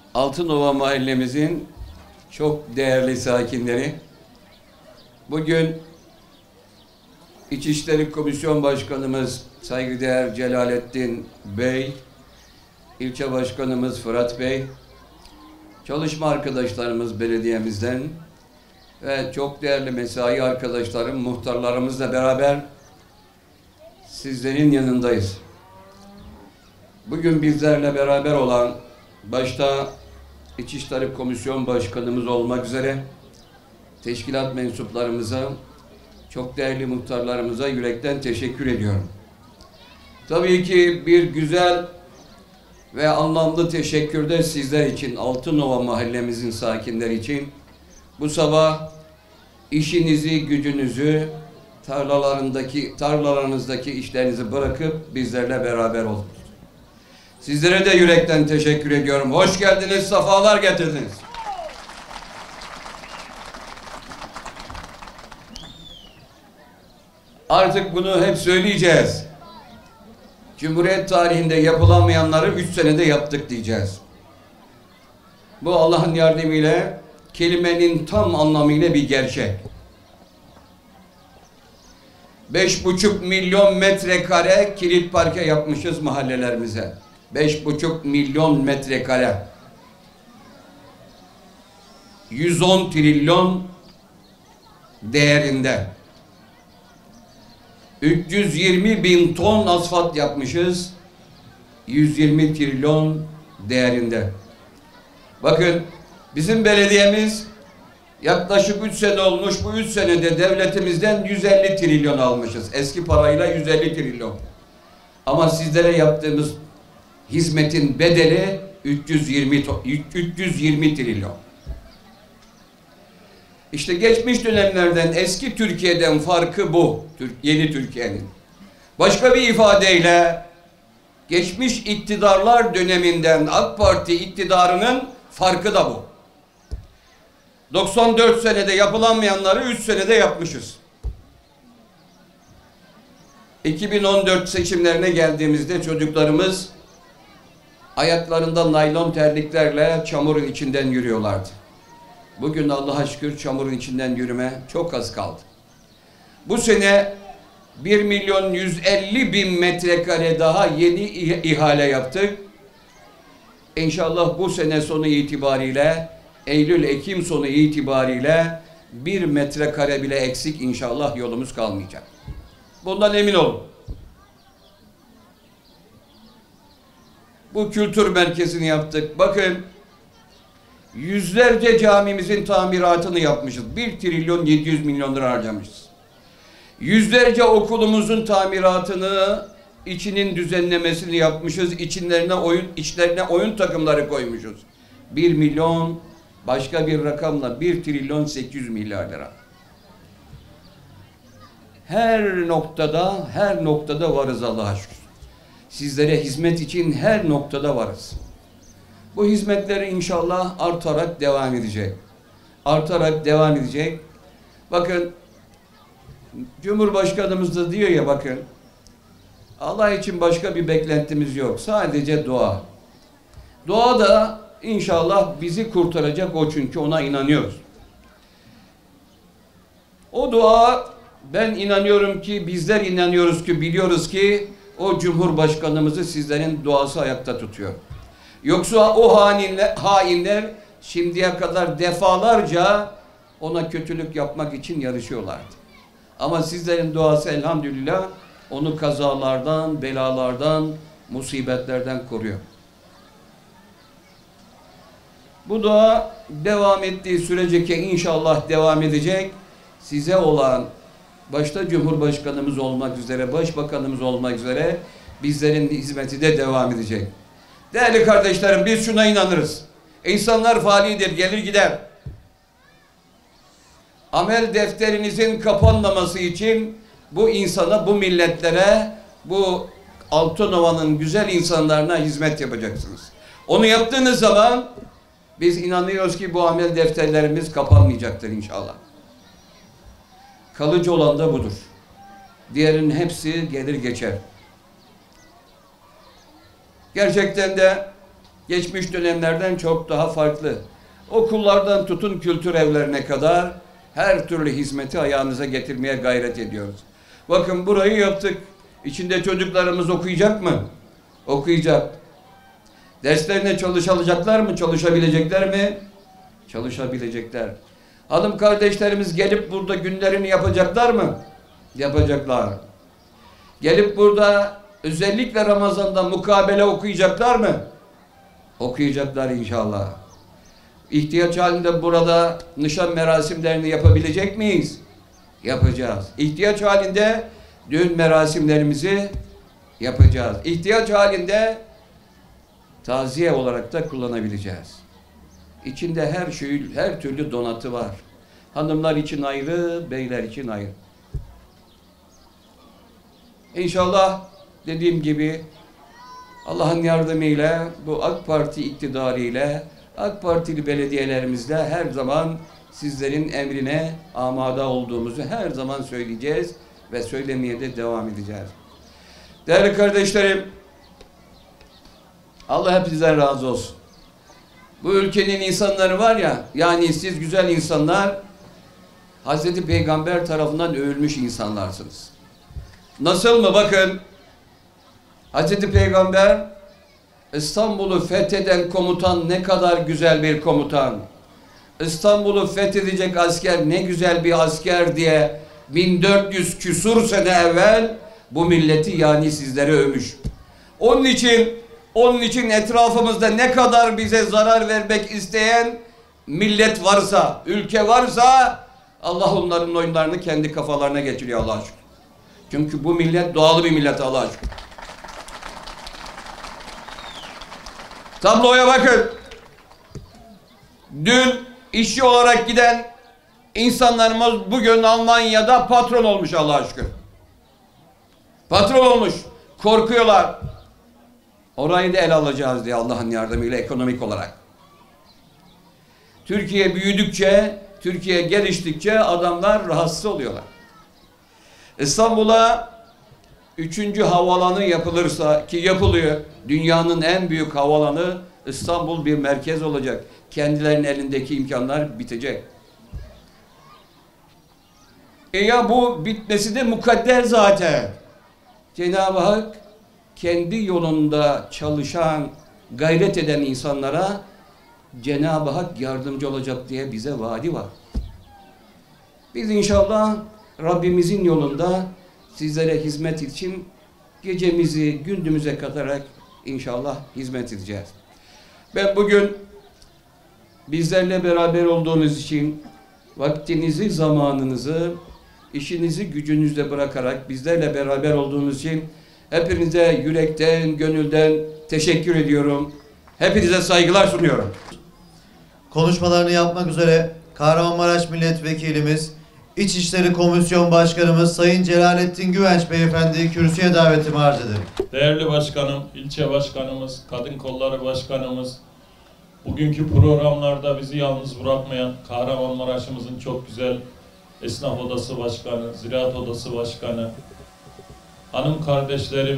Altınova mahallemizin çok değerli sakinleri, bugün İçişleri Komisyon Başkanımız saygıdeğer Celalettin Bey, ilçe başkanımız Fırat Bey, çalışma arkadaşlarımız belediyemizden ve çok değerli mesai arkadaşlarım, muhtarlarımızla beraber sizlerin yanındayız. Bugün bizlerle beraber olan başta İçişleri Komisyon Başkanımız olmak üzere teşkilat mensuplarımıza, çok değerli muhtarlarımıza yürekten teşekkür ediyorum. Tabii ki bir güzel ve anlamlı teşekkür de sizler için, Altınova mahallemizin sakinleri için. Bu sabah işinizi, gücünüzü, tarlalarınızdaki işlerinizi bırakıp bizlerle beraber oldunuz. Sizlere de yürekten teşekkür ediyorum. Hoş geldiniz, sefalar getirdiniz. Artık bunu hep söyleyeceğiz. Cumhuriyet tarihinde yapılamayanları 3 senede yaptık diyeceğiz. Bu Allah'ın yardımıyla kelimenin tam anlamıyla bir gerçek. 5,5 milyon metrekare kilit parke yapmışız mahallelerimize. 5,5 milyon metrekare. 110 trilyon değerinde. 320 bin ton asfalt yapmışız. 120 trilyon değerinde. Bakın bizim belediyemiz yaklaşık 3 sene olmuş. Bu 3 senede devletimizden 150 trilyon almışız. Eski parayla 150 trilyon. Ama sizlere yaptığımız hizmetin bedeli 320 trilyon. İşte geçmiş dönemlerden, eski Türkiye'den farkı bu. Yeni Türkiye'nin. Başka bir ifadeyle geçmiş iktidarlar döneminden AK Parti iktidarının farkı da bu. 94 senede yapılamayanları 3 senede yapmışız. 2014 seçimlerine geldiğimizde çocuklarımız ayaklarında naylon terliklerle çamurun içinden yürüyorlardı. Bugün Allah'a şükür çamurun içinden yürüme çok az kaldı. Bu sene 1.150.000 metrekare daha yeni ihale yaptık. İnşallah bu sene sonu itibariyle, Eylül-Ekim sonu itibariyle 1 metrekare bile eksik inşallah yolumuz kalmayacak. Bundan emin olun. Bu kültür merkezini yaptık. Bakın, yüzlerce camimizin tamiratını yapmışız. 1 trilyon 700 milyon lira harcamışız. Yüzlerce okulumuzun tamiratını, içinin düzenlemesini yapmışız. İçlerine oyun takımları koymuşuz. 1 milyon, başka bir rakamla 1 trilyon 800 milyar lira. Her noktada varız Allah'a şükür. Sizlere hizmet için her noktada varız. Bu hizmetleri inşallah artarak devam edecek. Artarak devam edecek. Bakın, Cumhurbaşkanımız da diyor ya, bakın, Allah için başka bir beklentimiz yok. Sadece dua. Dua da inşallah bizi kurtaracak o, çünkü ona inanıyoruz. O dua, ben inanıyorum ki, bizler inanıyoruz ki, biliyoruz ki o Cumhurbaşkanımızı sizlerin duası ayakta tutuyor. Yoksa o hainler şimdiye kadar defalarca ona kötülük yapmak için yarışıyorlardı. Ama sizlerin duası elhamdülillah onu kazalardan, belalardan, musibetlerden koruyor. Bu dua devam ettiği sürece ki inşallah devam edecek. Size olan, başta Cumhurbaşkanımız olmak üzere, Başbakanımız olmak üzere bizlerin hizmeti de devam edecek. Değerli kardeşlerim, biz şuna inanırız. İnsanlar fanidir, gelir gider. Amel defterinizin kapanmaması için bu insana, bu milletlere, bu Altınova'nın güzel insanlarına hizmet yapacaksınız. Onu yaptığınız zaman biz inanıyoruz ki bu amel defterlerimiz kapanmayacaktır inşallah. Kalıcı olan da budur. Diğerinin hepsi gelir geçer. Gerçekten de geçmiş dönemlerden çok daha farklı. Okullardan tutun kültür evlerine kadar her türlü hizmeti ayağınıza getirmeye gayret ediyoruz. Bakın burayı yaptık. İçinde çocuklarımız okuyacak mı? Okuyacak. Derslerine çalışacaklar mı? Çalışabilecekler mi? Çalışabilecekler. Hanım kardeşlerimiz gelip burada günlerini yapacaklar mı? Yapacaklar. Gelip burada özellikle Ramazan'da mukabele okuyacaklar mı? Okuyacaklar inşallah. İhtiyaç halinde burada nişan merasimlerini yapabilecek miyiz? Yapacağız. İhtiyaç halinde düğün merasimlerimizi yapacağız. İhtiyaç halinde taziye olarak da kullanabileceğiz. İçinde her şey, her türlü donatı var. Hanımlar için ayrı, beyler için ayrı. İnşallah dediğim gibi Allah'ın yardımıyla bu AK Parti iktidarıyla AK Partili belediyelerimizle her zaman sizlerin emrine amada olduğumuzu her zaman söyleyeceğiz ve söylemeye de devam edeceğiz. Değerli kardeşlerim, Allah hepinizden razı olsun. Bu ülkenin insanları var ya, yani siz güzel insanlar, Hazreti Peygamber tarafından övülmüş insanlarsınız. Nasıl mı? Bakın, Hazreti Peygamber İstanbul'u fetheden komutan ne kadar güzel bir komutan. İstanbul'u fethedecek asker ne güzel bir asker diye 1400 küsur sene evvel bu milleti yani sizlere övmüş. Onun için etrafımızda ne kadar bize zarar vermek isteyen millet varsa, ülke varsa Allah onların oyunlarını kendi kafalarına geçiriyor Allah'a şükür. Çünkü bu millet doğalı bir millet Allah'a şükür. Tabloya bakın. Dün işçi olarak giden insanlarımız bugün Almanya'da patron olmuş Allah'a şükür. Patron olmuş. Korkuyorlar. Orayı da ele alacağız diye Allah'ın yardımıyla ekonomik olarak. Türkiye büyüdükçe, Türkiye geliştikçe adamlar rahatsız oluyorlar. İstanbul'a 3. havaalanı yapılırsa ki yapılıyor. Dünyanın en büyük havaalanı İstanbul bir merkez olacak. Kendilerinin elindeki imkanlar bitecek. Ya bu bitmesi de mukadder zaten. Cenab-ı Hak kendi yolunda çalışan, gayret eden insanlara Cenab-ı Hak yardımcı olacak diye bize vaadi var. Biz inşallah Rabbimizin yolunda sizlere hizmet için gecemizi gündüzümüze katarak inşallah hizmet edeceğiz. Ben bugün bizlerle beraber olduğunuz için vaktinizi, zamanınızı, işinizi gücünüzle bırakarak bizlerle beraber olduğunuz için hepinize yürekten, gönülden teşekkür ediyorum. Hepinize saygılar sunuyorum. Konuşmalarını yapmak üzere Kahramanmaraş Milletvekilimiz, İçişleri Komisyon Başkanımız Sayın Celalettin Güvenç Beyefendi'yi kürsüye davetimi arz ederim. Değerli başkanım, ilçe başkanımız, kadın kolları başkanımız, bugünkü programlarda bizi yalnız bırakmayan Kahramanmaraş'ımızın çok güzel esnaf odası başkanı, ziraat odası başkanı, hanım kardeşlerim,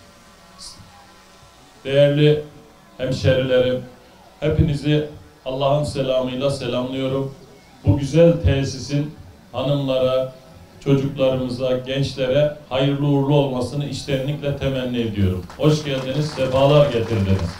değerli hemşerilerim, hepinizi Allah'ın selamıyla selamlıyorum. Bu güzel tesisin hanımlara, çocuklarımıza, gençlere hayırlı uğurlu olmasını içtenlikle temenni ediyorum. Hoş geldiniz, sefalar getirdiniz.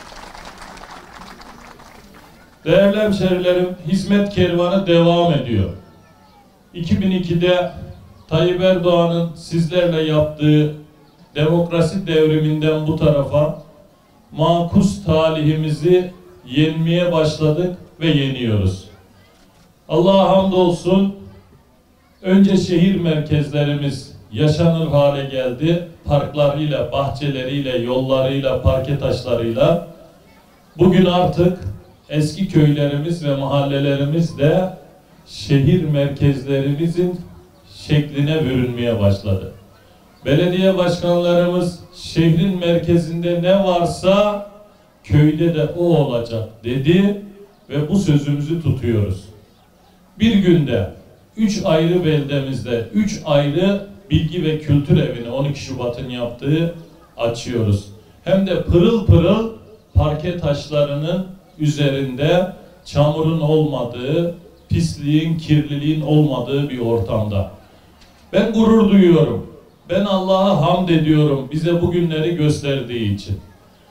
Değerli hemşerilerim, hizmet kervanı devam ediyor. 2002'de Tayyip Erdoğan'ın sizlerle yaptığı demokrasi devriminden bu tarafa makus talihimizi yenmeye başladık ve yeniyoruz. Allah'a hamdolsun, önce şehir merkezlerimiz yaşanır hale geldi. Parklarıyla, bahçeleriyle, yollarıyla, parke taşlarıyla. Bugün artık eski köylerimiz ve mahallelerimiz de şehir merkezlerimizin şekline bürünmeye başladı. Belediye başkanlarımız şehrin merkezinde ne varsa köyde de o olacak dedi ve bu sözümüzü tutuyoruz. Bir günde 3 ayrı beldemizde 3 ayrı bilgi ve kültür evini 12 Şubat'ın yaptığı açıyoruz. Hem de pırıl pırıl parke taşlarının üzerinde çamurun olmadığı, pisliğin, kirliliğin olmadığı bir ortamda. Ben gurur duyuyorum. Ben Allah'a hamd ediyorum bize bu günleri gösterdiği için.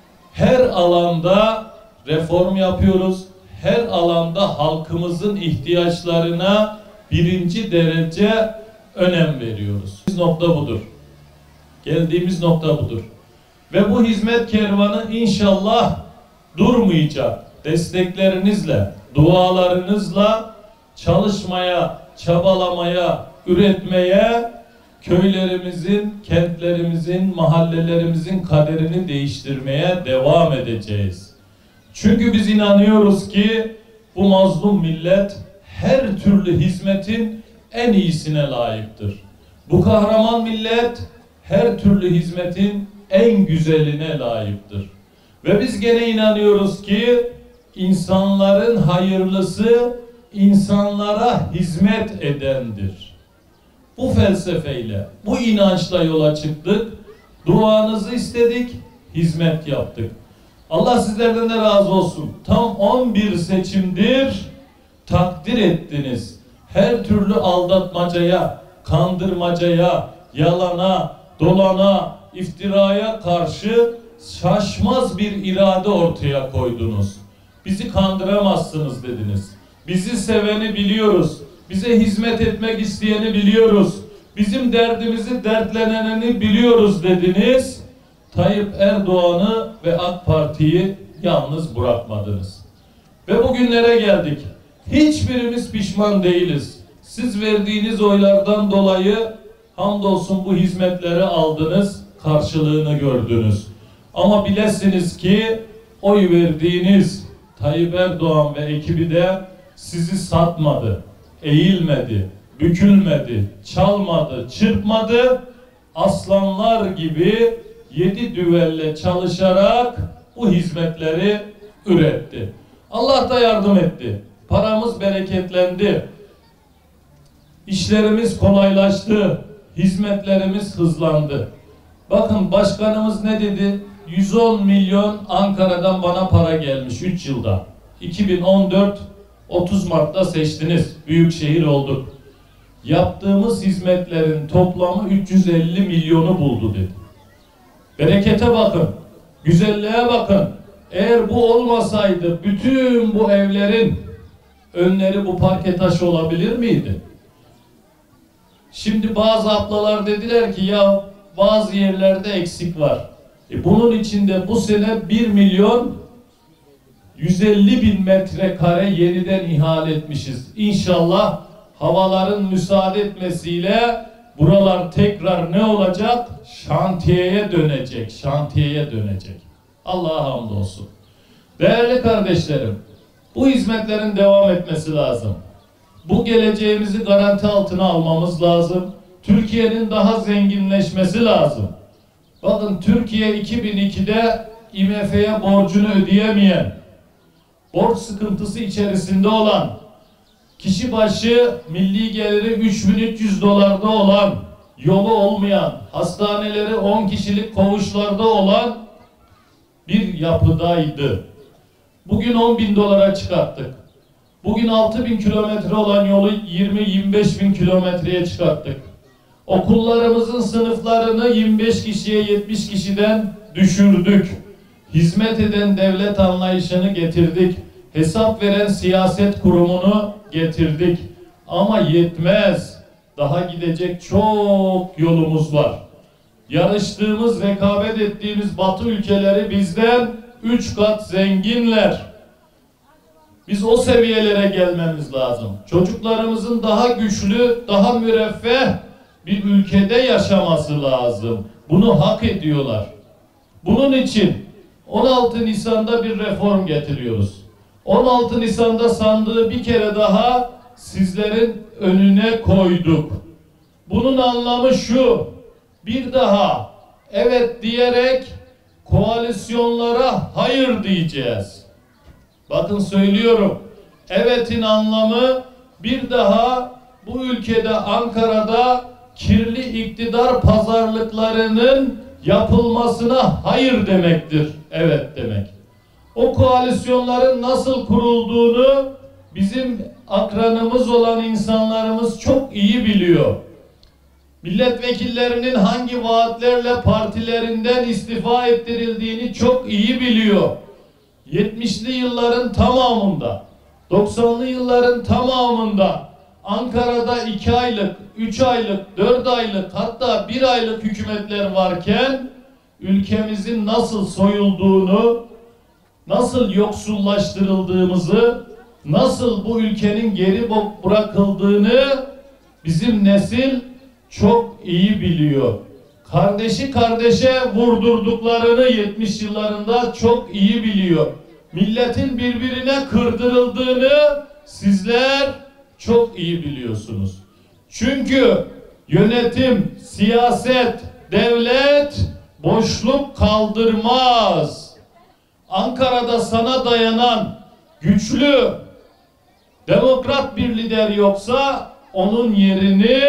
Her alanda reform yapıyoruz. Her alanda halkımızın ihtiyaçlarına birinci derece önem veriyoruz. Nokta budur. Geldiğimiz nokta budur. Ve bu hizmet kervanı inşallah durmayacak. Desteklerinizle, dualarınızla çalışmaya, çabalamaya, üretmeye, köylerimizin, kentlerimizin, mahallelerimizin kaderini değiştirmeye devam edeceğiz. Çünkü biz inanıyoruz ki bu mazlum millet her türlü hizmetin en iyisine layıktır. Bu kahraman millet her türlü hizmetin en güzeline layıktır. Ve biz gene inanıyoruz ki insanların hayırlısı insanlara hizmet edendir. Bu felsefeyle, bu inançla yola çıktık. Duanızı istedik, hizmet yaptık. Allah sizlerden de razı olsun. Tam 11 seçimdir takdir ettiniz. Her türlü aldatmacaya, kandırmacaya, yalana, dolana, iftiraya karşı şaşmaz bir irade ortaya koydunuz. Bizi kandıramazsınız dediniz. Bizi seveni biliyoruz. Bize hizmet etmek isteyeni biliyoruz. Bizim derdimizi dertlenenini biliyoruz dediniz. Tayyip Erdoğan'ı ve AK Parti'yi yalnız bırakmadınız. Ve bugünlere geldik. Hiçbirimiz pişman değiliz. Siz verdiğiniz oylardan dolayı hamdolsun bu hizmetleri aldınız, karşılığını gördünüz. Ama bilesiniz ki oy verdiğiniz Tayyip Erdoğan ve ekibi de sizi satmadı, eğilmedi, bükülmedi, çalmadı, çırpmadı. Aslanlar gibi 7 düvelle çalışarak bu hizmetleri üretti. Allah da yardım etti. Paramız bereketlendi. İşlerimiz kolaylaştı. Hizmetlerimiz hızlandı. Bakın başkanımız ne dedi? 110 milyon Ankara'dan bana para gelmiş 3 yılda. 2014 30 Mart'ta seçtiniz. Büyükşehir olduk. Yaptığımız hizmetlerin toplamı 350 milyonu buldu dedi. Berekete bakın. Güzelliğe bakın. Eğer bu olmasaydı bütün bu evlerin önleri bu parke taşı olabilir miydi? Şimdi bazı ablalar dediler ki ya bazı yerlerde eksik var. Bunun içinde bu sene 1 milyon 150 bin metrekare yeniden ihale etmişiz. İnşallah havaların müsaade etmesiyle buralar tekrar ne olacak? Şantiyeye dönecek. Şantiyeye dönecek. Allah'a hamdolsun. Değerli kardeşlerim, bu hizmetlerin devam etmesi lazım. Bu geleceğimizi garanti altına almamız lazım. Türkiye'nin daha zenginleşmesi lazım. Bakın Türkiye 2002'de IMF'ye borcunu ödeyemeyen, borç sıkıntısı içerisinde olan, kişi başı milli geliri 3.300 dolarda olan, yolu olmayan, hastaneleri 10 kişilik koğuşlarda olan bir yapıdaydı. Bugün 10.000 dolara çıkarttık. Bugün 6.000 kilometre olan yolu 20-25 bin kilometreye çıkarttık. Okullarımızın sınıflarını 25 kişiye 70 kişiden düşürdük. Hizmet eden devlet anlayışını getirdik. Hesap veren siyaset kurumunu getirdik. Ama yetmez. Daha gidecek çok yolumuz var. Yarıştığımız, rekabet ettiğimiz Batı ülkeleri bizden 3 kat zenginler. Biz o seviyelere gelmemiz lazım. Çocuklarımızın daha güçlü, daha müreffeh bir ülkede yaşaması lazım. Bunu hak ediyorlar. Bunun için 16 Nisan'da bir reform getiriyoruz. 16 Nisan'da sandığı bir kere daha sizlerin önüne koyduk. Bunun anlamı şu: bir daha evet diyerek koalisyonlara hayır diyeceğiz. Bakın söylüyorum. Evet'in anlamı bir daha bu ülkede, Ankara'da kirli iktidar pazarlıklarının yapılmasına hayır demektir. Evet demek. o koalisyonların nasıl kurulduğunu bizim akranımız olan insanlarımız çok iyi biliyor. Milletvekillerinin hangi vaatlerle partilerinden istifa ettirildiğini çok iyi biliyor. 70'li yılların tamamında, 90'lı yılların tamamında Ankara'da 2 aylık, 3 aylık, 4 aylık hatta 1 aylık hükümetler varken ülkemizin nasıl soyulduğunu, nasıl yoksullaştırıldığımızı, nasıl bu ülkenin geri bırakıldığını bizim nesil çok iyi biliyor. Kardeşi kardeşe vurdurduklarını 70 yıllarında çok iyi biliyor. Milletin birbirine kırdırıldığını sizler çok iyi biliyorsunuz. Çünkü yönetim, siyaset, devlet boşluk kaldırmaz. Ankara'da sana dayanan güçlü, demokrat bir lider yoksa onun yerini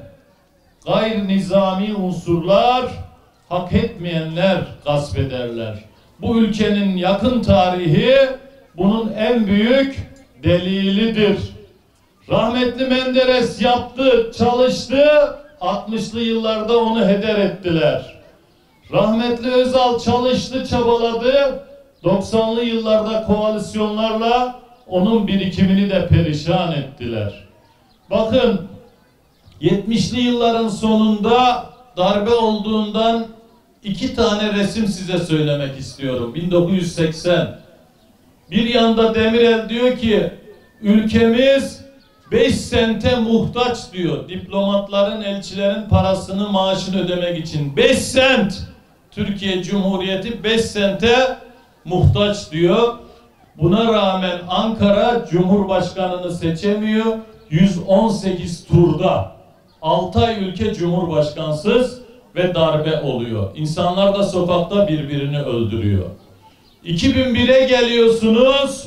gayri nizami unsurlar, hak etmeyenler gasp ederler. Bu ülkenin yakın tarihi bunun en büyük delilidir. Rahmetli Menderes yaptı, çalıştı, 60'lı yıllarda onu heder ettiler. Rahmetli Özal çalıştı, çabaladı, 90'lı yıllarda koalisyonlarla onun birikimini de perişan ettiler. Bakın, 70'li yılların sonunda darbe olduğundan 2 tane resim size söylemek istiyorum. 1980. Bir yanda Demirel diyor ki ülkemiz 5 sente muhtaç diyor. Diplomatların, elçilerin parasını, maaşını ödemek için. 5 sent. Türkiye Cumhuriyeti 5 sente muhtaç diyor. Buna rağmen Ankara Cumhurbaşkanını seçemiyor. 118 turda 6 ay ülke cumhurbaşkansız ve darbe oluyor. İnsanlar da sokakta birbirini öldürüyor. 2001'e geliyorsunuz.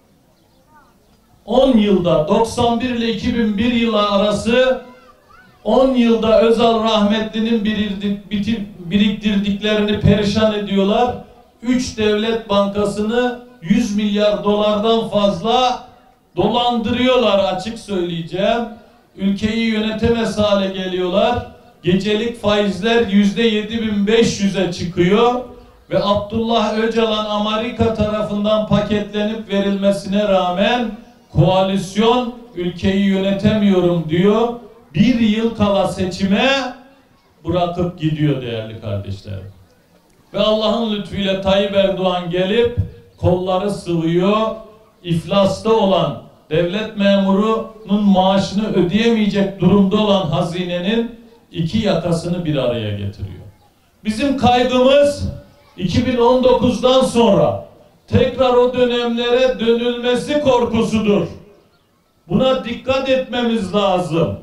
10 yılda 91 ile 2001 yılı arası 10 yılda Özal rahmetlinin biriktirdiklerini perişan ediyorlar. 3 devlet bankasını 100 milyar dolardan fazla dolandırıyorlar, açık söyleyeceğim. Ülkeyi yönetemez hale geliyorlar. Gecelik faizler %7.500'e çıkıyor ve Abdullah Öcalan Amerika tarafından paketlenip verilmesine rağmen koalisyon ülkeyi yönetemiyorum diyor. 1 yıl kala seçime bırakıp gidiyor değerli kardeşlerim. Ve Allah'ın lütfuyla Tayyip Erdoğan gelip kolları sıvıyor, iflasta olan devlet memurunun maaşını ödeyemeyecek durumda olan hazinenin 2 yakasını bir araya getiriyor. Bizim kaygımız 2019'dan sonra tekrar o dönemlere dönülmesi korkusudur. Buna dikkat etmemiz lazım.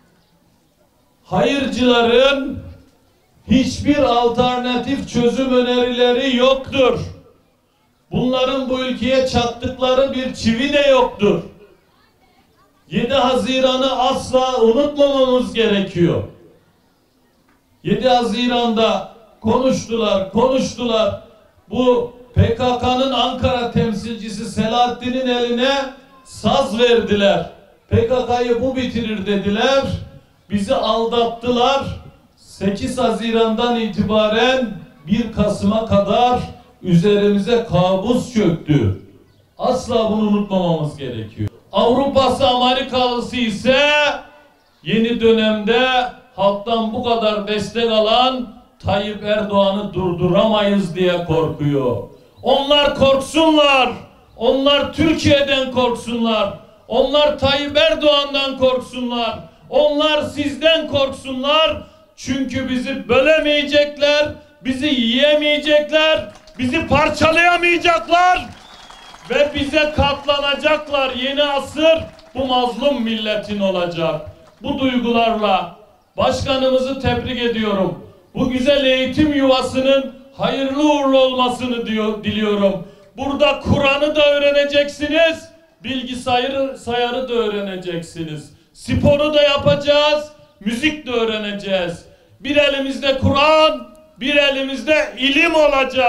Hayırcıların hiçbir alternatif çözüm önerileri yoktur. Bunların bu ülkeye çaktıkları bir çivi de yoktur. 7 Haziran'ı asla unutmamamız gerekiyor. 7 Haziran'da konuştular. Bu PKK'nın Ankara temsilcisi Selahattin'in eline saz verdiler. PKK'yı bu bitirir dediler. Bizi aldattılar. 8 Haziran'dan itibaren 1 Kasım'a kadar üzerimize kabus çöktü. Asla bunu unutmamamız gerekiyor. Avrupa'sı, Amerikalısı ise yeni dönemde halktan bu kadar destek alan Tayyip Erdoğan'ı durduramayız diye korkuyor. Onlar korksunlar. Onlar Türkiye'den korksunlar. Onlar Tayyip Erdoğan'dan korksunlar. Onlar sizden korksunlar. Çünkü bizi bölemeyecekler, bizi yiyemeyecekler, bizi parçalayamayacaklar ve bize katlanacaklar. Yeni asır bu mazlum milletin olacak. Bu duygularla başkanımızı tebrik ediyorum. Bu güzel eğitim yuvasının hayırlı uğurlu olmasını diliyorum. Burada Kur'an'ı da öğreneceksiniz, bilgisayarı da öğreneceksiniz. Sporu da yapacağız, müzik de öğreneceğiz. Bir elimizde Kur'an, bir elimizde ilim olacak.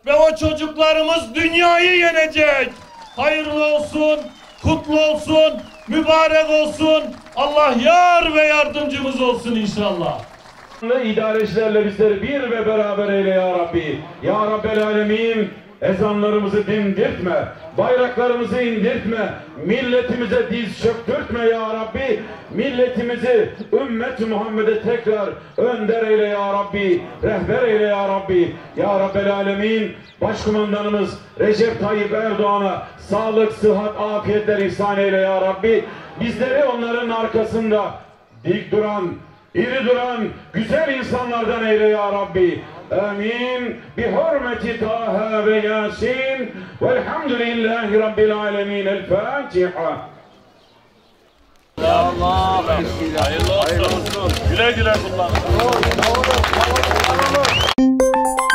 ve o çocuklarımız dünyayı yenecek. Hayırlı olsun, kutlu olsun, mübarek olsun. Allah yar ve yardımcımız olsun inşallah. İdarecilerle bizleri bir ve beraber eyle ya Rabbi. Ya Rabbel Alemin, ezanlarımızı dindirtme, bayraklarımızı indirtme, milletimize diz çöktürtme ya Rabbi. Milletimizi ümmet-i Muhammed'e tekrar önder eyle ya Rabbi, rehber eyle ya Rabbi. Ya Rabbel Alemin, Başkumandanımız Recep Tayyip Erdoğan'a sağlık, sıhhat, afiyetler ihsan eyle ya Rabbi. Bizleri onların arkasında dik duran, İri duran güzel insanlardan eyle ya Rabbi. Amin. Bi hurmeti Taha ve Yasin. Velhamdülillahi Rabbil alemin. El Fatiha. Allah. Hayırlı olsun. Güle güle kullan.